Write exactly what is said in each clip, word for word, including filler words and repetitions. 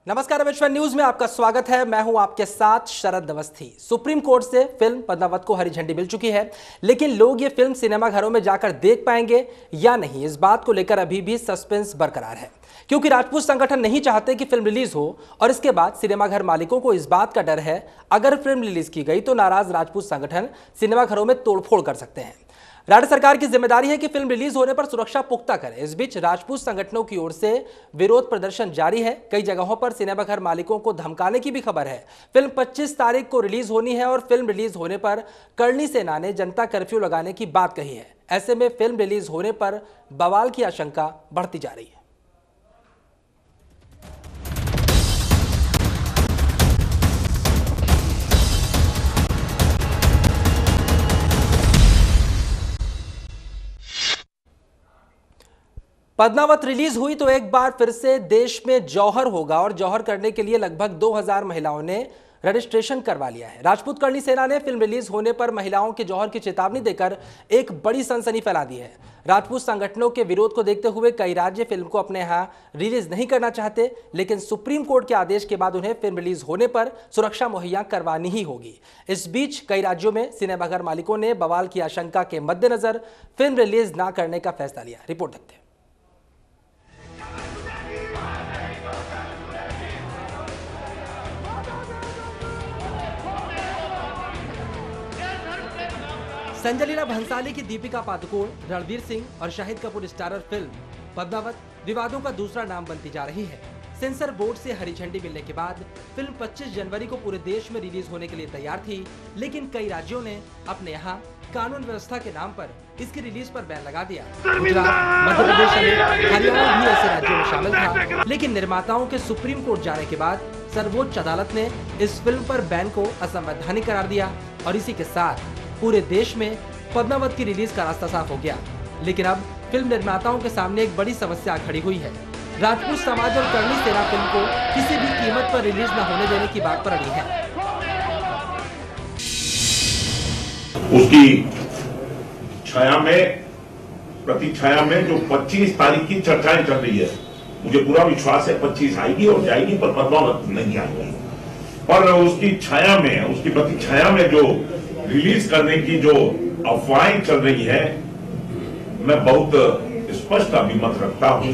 नमस्कार, विश्व न्यूज में आपका स्वागत है। मैं हूं आपके साथ शरद अवस्थी। सुप्रीम कोर्ट से फिल्म पद्मावत को हरी झंडी मिल चुकी है, लेकिन लोग ये फिल्म सिनेमाघरों में जाकर देख पाएंगे या नहीं, इस बात को लेकर अभी भी सस्पेंस बरकरार है, क्योंकि राजपूत संगठन नहीं चाहते कि फिल्म रिलीज हो और इसके बाद सिनेमाघर मालिकों को इस बात का डर है, अगर फिल्म रिलीज की गई तो नाराज राजपूत संगठन सिनेमाघरों में तोड़फोड़ कर सकते हैं। राज्य सरकार की जिम्मेदारी है कि फिल्म रिलीज होने पर सुरक्षा पुख्ता करे। इस बीच राजपूत संगठनों की ओर से विरोध प्रदर्शन जारी है। कई जगहों पर सिनेमाघर मालिकों को धमकाने की भी खबर है। फिल्म पच्चीस तारीख को रिलीज होनी है और फिल्म रिलीज होने पर करणी सेना ने जनता कर्फ्यू लगाने की बात कही है। ऐसे में फिल्म रिलीज होने पर बवाल की आशंका बढ़ती जा रही है। पद्मावत रिलीज हुई तो एक बार फिर से देश में जौहर होगा और जौहर करने के लिए लगभग दो हज़ार महिलाओं ने रजिस्ट्रेशन करवा लिया है। राजपूत करणी सेना ने फिल्म रिलीज होने पर महिलाओं के जौहर की चेतावनी देकर एक बड़ी सनसनी फैला दी है। राजपूत संगठनों के विरोध को देखते हुए कई राज्य फिल्म को अपने यहां रिलीज नहीं करना चाहते, लेकिन सुप्रीम कोर्ट के आदेश के बाद उन्हें फिल्म रिलीज होने पर सुरक्षा मुहैया करवानी ही होगी। इस बीच कई राज्यों में सिनेमाघर मालिकों ने बवाल की आशंका के मद्देनजर फिल्म रिलीज न करने का फैसला लिया। रिपोर्ट देखते हैं। संजय लीला भंसाली की दीपिका पादुकोण, रणवीर सिंह और शाहिद कपूर स्टारर फिल्म पद्मावत विवादों का दूसरा नाम बनती जा रही है। सेंसर बोर्ड से हरी झंडी मिलने के बाद फिल्म पच्चीस जनवरी को पूरे देश में रिलीज होने के लिए तैयार थी, लेकिन कई राज्यों ने अपने यहाँ कानून व्यवस्था के नाम पर इसकी रिलीज पर बैन लगा दिया। गुजरात, मध्य प्रदेश समेत हरियाणा भी ऐसे राज्यों में शामिल था, लेकिन निर्माताओं के सुप्रीम कोर्ट जाने के बाद सर्वोच्च अदालत ने इस फिल्म पर बैन को असंवैधानिक करार दिया और इसी के साथ पूरे देश में पद्मावत की रिलीज का रास्ता साफ हो गया। लेकिन अब फिल्म निर्माताओं के सामने एक बड़ी समस्या खड़ी हुई है। राजपूत समाज और करणी सेना फिल्म को किसी भी कीमत पर रिलीज न होने देने की बात पर अड़ी है। उसकी छाया में, प्रति छाया में जो पच्चीस तारीख की चर्चाएं चल रही है, मुझे पूरा विश्वास है पच्चीस आएगी और जाएगी, पर पद्मावत नहीं आएगी। पर उसकी छाया में, उसकी प्रति छाया में जो रिलीज करने की जो अफवाहें चल रही है, मैं बहुत स्पष्ट अभिमत रखता हूं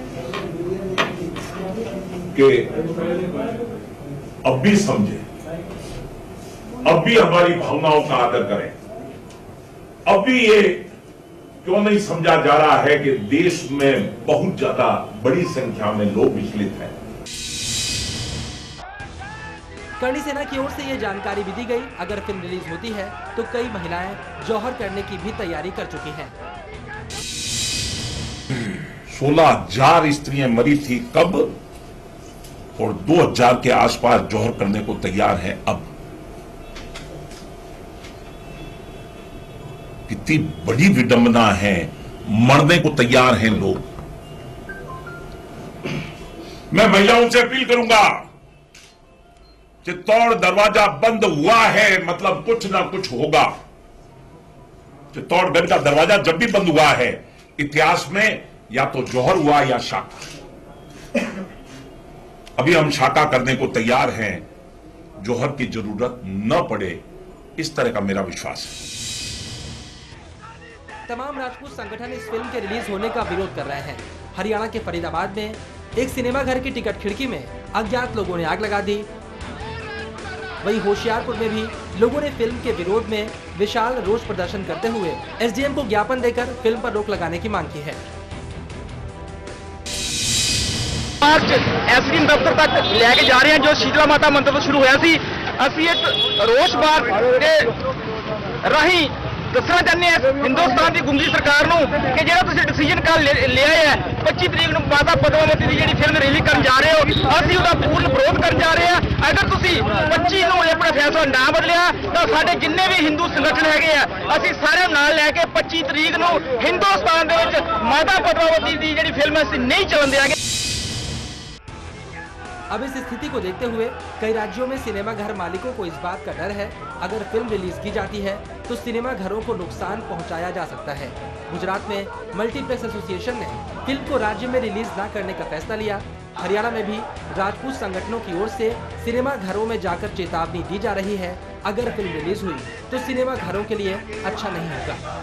कि अब भी समझे, अब भी हमारी भावनाओं का आदर करें। अब भी ये क्यों नहीं समझा जा रहा है कि देश में बहुत ज्यादा बड़ी संख्या में लोग विचलित हैं। करणी सेना की ओर से ये जानकारी भी दी गई, अगर फिल्म रिलीज होती है तो कई महिलाएं जौहर करने की भी तैयारी कर चुकी हैं। सोलह हजार स्त्रियां मरी थी कब, और दो हजार के आसपास जौहर करने को तैयार है अब। कितनी बड़ी विडंबना है, मरने को तैयार हैं लोग। मैं महिलाओं से अपील करूंगा कि तोड़ दरवाजा बंद हुआ है, मतलब कुछ ना कुछ होगा। चित्तौड़गढ़ का दरवाजा जब भी बंद हुआ है इतिहास में, या तो जौहर हुआ या शाका। अभी हम शाका करने को तैयार हैं, जौहर की जरूरत न पड़े, इस तरह का मेरा विश्वास है। तमाम राजपूत संगठन इस फिल्म के रिलीज होने का विरोध कर रहे हैं। हरियाणा के फरीदाबाद में एक सिनेमाघर की टिकट खिड़की में अज्ञात लोगों ने आग लगा दी। वहीं होशियारपुर में भी लोगों ने फिल्म के विरोध में विशाल रोष प्रदर्शन करते हुए एसडीएम को ज्ञापन देकर फिल्म पर रोक लगाने की मांग की है। आज एसडीएम दफ्तर तक लेके जा रहे हैं, जो शीतला माता मंदिर ਤੋਂ शुरू होया सी। ਅਸੀਂ एक रोष बार के राही दसना चाहते हैं हिंदुस्तान की गुंगी सरकार ਨੂੰ कि ਜਿਹੜਾ ਤੁਸੀਂ डिसीजन ਕੱਲ ਲਿਆ ਹੈ पच्चीस ਤਰੀਕ ਨੂੰ ਮਾਤਾ ਪਦਮਾਵਤੀ ਦੀ ਜਿਹੜੀ ਫਿਲਮ ਰਿਲੀਜ਼ ਕਰਨ ਜਾ ਰਹੇ ਹੋ, ਅਸੀਂ ਉਹਦਾ ਪੂਰਨ ਵਿਰੋਧ ਕਰਨ ਜਾ ਰਹੇ ਹਾਂ। ਅਗਰ ਤੁਸੀਂ पच्चीस ਨੂੰ ਆਪਣਾ ਫੈਸਲਾ ਨਾ ਬਦਲਿਆ ਤਾਂ ਸਾਡੇ ਜਿੰਨੇ ਵੀ ਹਿੰਦੂ ਸੰਗਠਨ ਹੈਗੇ ਆ, ਅਸੀਂ ਸਾਰਿਆਂ ਨਾਲ ਲੈ ਕੇ पच्चीस ਤਰੀਕ ਨੂੰ ਹਿੰਦੁਸਤਾਨ ਦੇ ਵਿੱਚ ਮਾਤਾ ਪਦਮਾਵਤੀ ਦੀ ਜਿਹੜੀ ਫਿਲਮ ਅਸੀਂ ਨਹੀਂ ਚੱਲਣ ਦੇਵਾਂਗੇ। अब इस स्थिति को देखते हुए कई राज्यों में सिनेमाघर मालिकों को इस बात का डर है, अगर फिल्म रिलीज की जाती है तो सिनेमाघरों को नुकसान पहुंचाया जा सकता है। गुजरात में मल्टीप्लेक्स एसोसिएशन ने फिल्म को राज्य में रिलीज न करने का फैसला लिया। हरियाणा में भी राजपूत संगठनों की ओर से सिनेमा घरों में जाकर चेतावनी दी जा रही है, अगर फिल्म रिलीज हुई तो सिनेमा घरों के लिए अच्छा नहीं होगा।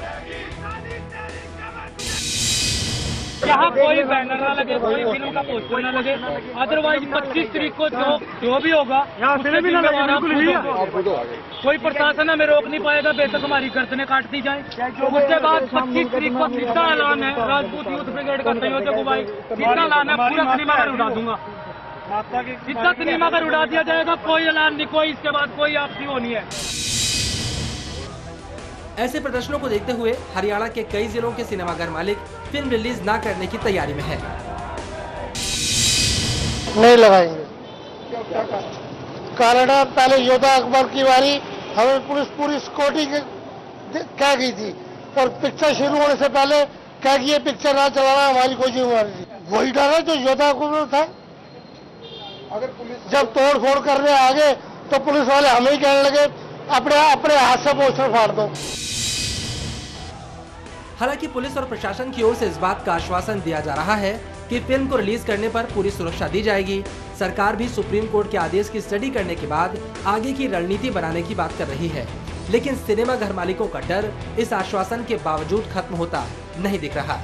यहाँ कोई बैनर ना लगे, कोई फिल्म का पोस्टर ना लगे, अदरवाइज पच्चीस तारीख को जो जो भी होगा फिल्म भी ना लगे, कोई प्रशासन हमें रोक नहीं पाएगा, बेशक हमारी गर्दनें काट दी जाए। उसके बाद पच्चीस तारीख को सीधा ऐलान है, राजपूत यूथ ब्रिगेड का संयोजक भाई सीधा ऐलान है, पूरा सिनेमा घर उड़ा दूंगा, सीधा सिनेमा घर उड़ा दिया जाएगा, कोई ऐलान नहीं, कोई इसके बाद कोई आपसी वो नहीं है। ऐसे प्रदर्शनों को देखते हुए हरियाणा के कई जिलों के सिनेमाघर मालिक फिल्म रिलीज ना करने की तैयारी में है। नहीं लगाएंगे, कारण पहले योद्धा अकबर की बारी हमें पुलिस पूरी सिक्योरिटी कह गई थी और पिक्चर शुरू होने से पहले कह गई ये पिक्चर ना चलाना हमारी कोई जिम्मेवारी थी। वही डर है जो योद्धा अकबर था। अगर पुलिस जब तोड़ फोड़ करने आ गए तो पुलिस वाले हमें ही कहने लगे अपने अपने हाथ से पोस्टर फाड़ दो। हालांकि पुलिस और प्रशासन की ओर से इस बात का आश्वासन दिया जा रहा है कि फिल्म को रिलीज करने पर पूरी सुरक्षा दी जाएगी। सरकार भी सुप्रीम कोर्ट के आदेश की स्टडी करने के बाद आगे की रणनीति बनाने की बात कर रही है, लेकिन सिनेमा घर मालिकों का डर इस आश्वासन के बावजूद खत्म होता नहीं दिख रहा।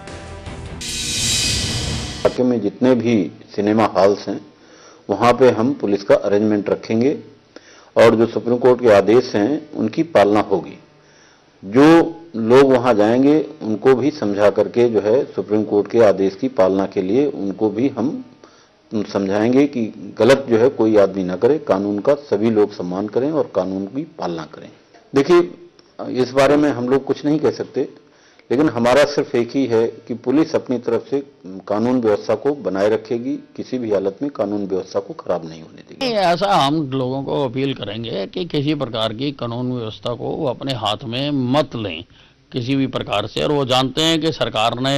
इलाके में जितने भी सिनेमा हॉल्स हैं वहां पे हम पुलिस का अरेंजमेंट रखेंगे और जो सुप्रीम कोर्ट के आदेश हैं उनकी पालना होगी। जो लोग वहां जाएंगे उनको भी समझा करके जो है सुप्रीम कोर्ट के आदेश की पालना के लिए उनको भी हम समझाएंगे कि गलत जो है कोई आदमी ना करे, कानून का सभी लोग सम्मान करें और कानून की पालना करें। देखिए, इस बारे में हम लोग कुछ नहीं कह सकते, लेकिन हमारा सिर्फ एक ही है कि पुलिस अपनी तरफ से कानून व्यवस्था को बनाए रखेगी, किसी भी हालत में कानून व्यवस्था को खराब नहीं होने देगी। ऐसा हम लोगों को अपील करेंगे कि किसी प्रकार की कानून व्यवस्था को वो अपने हाथ में मत लें किसी भी प्रकार से। और वो जानते हैं कि सरकार ने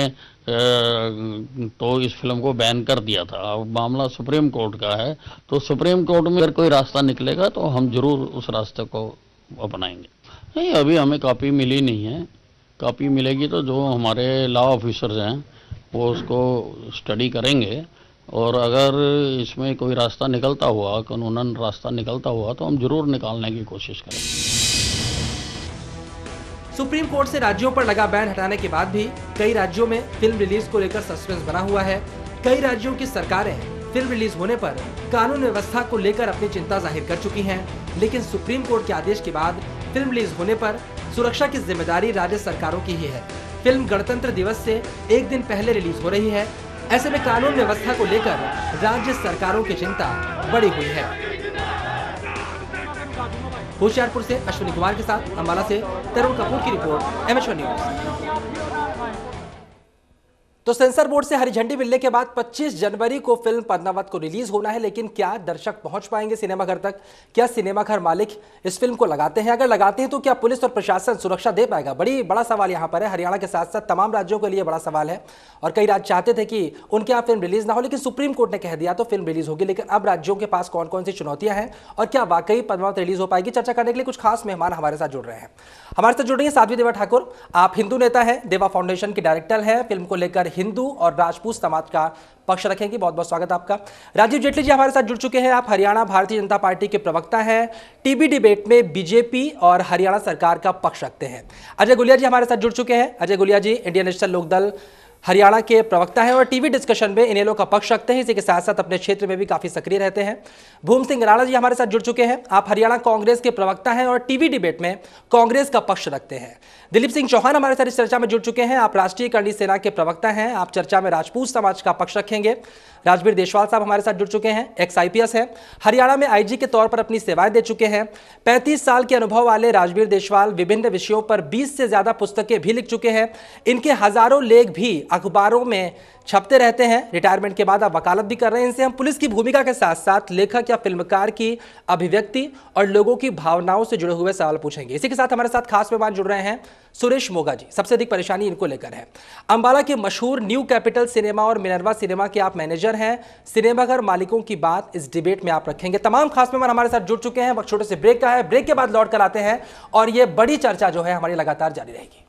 तो इस फिल्म को बैन कर दिया था, अब मामला सुप्रीम कोर्ट का है, तो सुप्रीम कोर्ट में अगर कोई रास्ता निकलेगा तो हम जरूर उस रास्ते को अपनाएंगे। नहीं, अभी हमें कॉपी मिली नहीं है, कॉपी मिलेगी तो जो हमारे लॉ ऑफिसर्स हैं वो उसको स्टडी करेंगे और अगर इसमें कोई रास्ता निकलता हुआ, कानूनन रास्ता निकलता हुआ तो हम जरूर निकालने की कोशिश करेंगे। सुप्रीम कोर्ट से राज्यों पर लगा बैन हटाने के बाद भी कई राज्यों में फिल्म रिलीज को लेकर सस्पेंस बना हुआ है। कई राज्यों की सरकारें फिल्म रिलीज होने पर कानून व्यवस्था को लेकर अपनी चिंता जाहिर कर चुकी हैं, लेकिन सुप्रीम कोर्ट के आदेश के बाद फिल्म रिलीज होने पर सुरक्षा की जिम्मेदारी राज्य सरकारों की ही है। फिल्म गणतंत्र दिवस से एक दिन पहले रिलीज हो रही है, ऐसे में कानून व्यवस्था को लेकर राज्य सरकारों की चिंता बढ़ी हुई है। होशियारपुर से अश्विनी कुमार के साथ अंबाला से तरुण कपूर की report, M H one news. तो सेंसर बोर्ड से हरी झंडी मिलने के बाद पच्चीस जनवरी को फिल्म पद्मावत को रिलीज होना है, लेकिन क्या दर्शक पहुंच पाएंगे सिनेमाघर तक? क्या सिनेमाघर मालिक इस फिल्म को लगाते हैं? अगर लगाते हैं तो क्या पुलिस और प्रशासन सुरक्षा दे पाएगा? बड़ी बड़ा सवाल यहां पर है। हरियाणा के साथ साथ तमाम राज्यों के लिए बड़ा सवाल है और कई राज्य चाहते थे कि उनके यहाँ फिल्म रिलीज ना हो, लेकिन सुप्रीम कोर्ट ने कह दिया तो फिल्म रिलीज होगी। लेकिन अब राज्यों के पास कौन कौन सी चुनौतियां हैं और क्या वाकई पद्मावत रिलीज हो पाएगी? चर्चा करने के लिए कुछ खास मेहमान हमारे साथ जुड़ रहे हैं। हमारे साथ जुड़ रही है साध्वी देवा ठाकुर, आप हिंदू नेता हैं, देवा फाउंडेशन की डायरेक्टर है, फिल्म को लेकर हिंदू और राजपूत समाज का पक्ष रखेंगे। बहुत बहुत स्वागत आपका। राजीव जेटली जी हमारे साथ जुड़ चुके हैं, आप हरियाणा भारतीय जनता पार्टी के प्रवक्ता हैं, टीवी डिबेट में बीजेपी और हरियाणा सरकार का पक्ष रखते हैं। अजय गुलिया जी हमारे साथ जुड़ चुके हैं। अजय गुलिया जी इंडियन नेशनल लोकदल हरियाणा के प्रवक्ता हैं और टीवी डिस्कशन में इनेलो का पक्ष रखते हैं, इसी के साथ साथ अपने क्षेत्र में भी काफी सक्रिय रहते हैं। भूम सिंह राणा जी हमारे साथ जुड़ चुके हैं, आप हरियाणा कांग्रेस के प्रवक्ता हैं और टीवी डिबेट में कांग्रेस का पक्ष रखते हैं। दिलीप सिंह चौहान हमारे साथ इस चर्चा में जुड़ चुके हैं, आप राष्ट्रीय करणी सेना के प्रवक्ता हैं, आप चर्चा में राजपूत समाज का पक्ष रखेंगे। राजवीर देशवाल साहब हमारे साथ जुड़ चुके हैं, एक्स आईपीएस है, हरियाणा में आईजी के तौर पर अपनी सेवाएं दे चुके हैं। पैंतीस साल के अनुभव वाले राजवीर देशवाल विभिन्न विषयों पर बीस से ज्यादा पुस्तकें भी लिख चुके हैं, इनके हजारों लेख भी अखबारों में छपते रहते हैं। रिटायरमेंट के बाद आप वकालत भी कर रहे हैं। इनसे हम पुलिस की भूमिका के साथ साथ लेखक या फिल्मकार की अभिव्यक्ति और लोगों की भावनाओं से जुड़े हुए सवाल पूछेंगे। इसी के साथ हमारे साथ खास मेहमान जुड़ रहे हैं सुरेश मोगा जी, सबसे अधिक परेशानी इनको लेकर है। अंबाला के मशहूर न्यू कैपिटल सिनेमा और मिनर्वा सिनेमा के आप मैनेजर हैं, सिनेमाघर मालिकों की बात इस डिबेट में आप रखेंगे। तमाम खास मेहमान हमारे साथ जुड़ चुके हैं। वक्त छोटे से ब्रेक का है, ब्रेक के बाद लौट कर आते हैं और ये बड़ी चर्चा जो है हमारी लगातार जारी रहेगी।